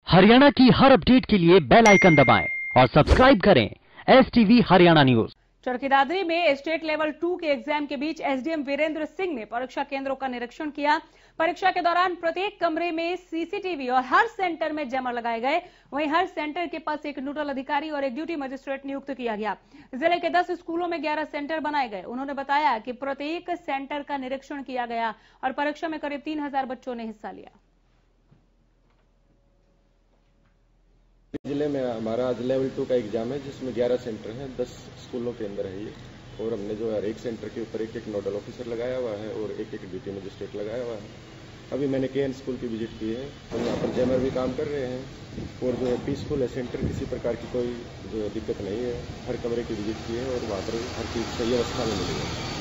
हरियाणा की हर अपडेट के लिए बेल आइकन दबाएं और सब्सक्राइब करें STV हरियाणा न्यूज। चरखी दादरी में स्टेट लेवल 2 के एग्जाम के बीच एसडीएम वीरेंद्र सिंह ने परीक्षा केंद्रों का निरीक्षण किया। परीक्षा के दौरान प्रत्येक कमरे में सीसीटीवी और हर सेंटर में जैमर लगाए गए। वहीं हर सेंटर के पास एक नोडल अधिकारी और एक ड्यूटी मजिस्ट्रेट नियुक्त किया गया। जिले के 10 स्कूलों में 11 सेंटर बनाए गए। उन्होंने बताया कि प्रत्येक सेंटर का निरीक्षण किया गया और परीक्षा में करीब 3000 बच्चों ने हिस्सा लिया। जिले में हमारा आज लेवल 2 का एग्जाम है, जिसमें 11 सेंटर हैं, 10 स्कूलों के अंदर है ये। और हमने जो है एक सेंटर के ऊपर एक नोडल ऑफिसर लगाया हुआ है और एक ड्यूटी मजिस्ट्रेट लगाया हुआ है। अभी मैंने केएन स्कूल की विजिट की है, तो यहाँ पर जैमर भी काम कर रहे हैं और जो है पीसफुल है सेंटर, किसी प्रकार की कोई जो दिक्कत नहीं है। हर कमरे की विजिट की है और वहाँ पर हर चीज़ सही अवस्था में मिली है।